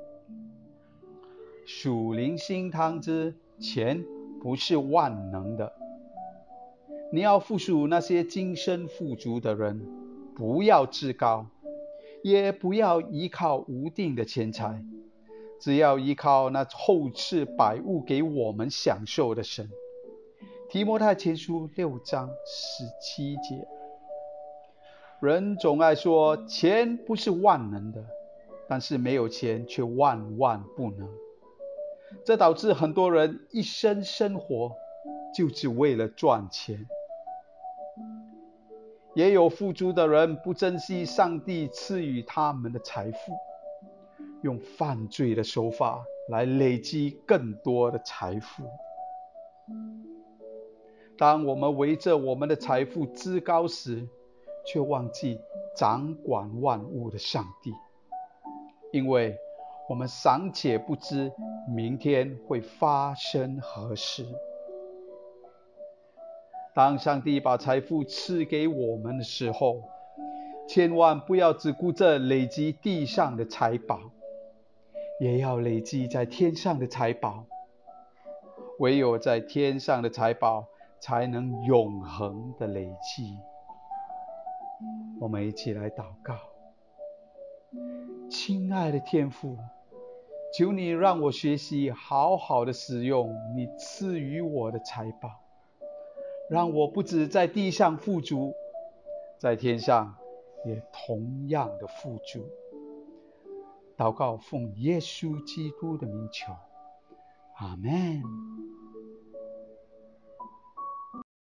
属灵心汤之钱不是万能的，你要附属那些今生富足的人，不要自高，也不要依靠无定的钱财，只要依靠那厚赐百物给我们享受的神。提摩太前书6章17节。人总爱说钱不是万能的，但是没有钱却万万不能。这导致很多人一生生活就只为了赚钱。也有富足的人不珍惜上帝赐予他们的财富，用犯罪的手法来累积更多的财富。当我们围着我们的财富自高时，却忘记掌管万物的上帝，因为我们尚且不知明天会发生何事。当上帝把财富赐给我们的时候，千万不要只顾着累积地上的财宝，也要累积在天上的财宝。唯有在天上的财宝才能永恒的累积。我们一起来祷告。亲爱的天父，求你让我学习好好的使用你赐予我的财宝，让我不只在地上富足，在天上也同样的富足。祷告奉耶稣基督的名求，阿们。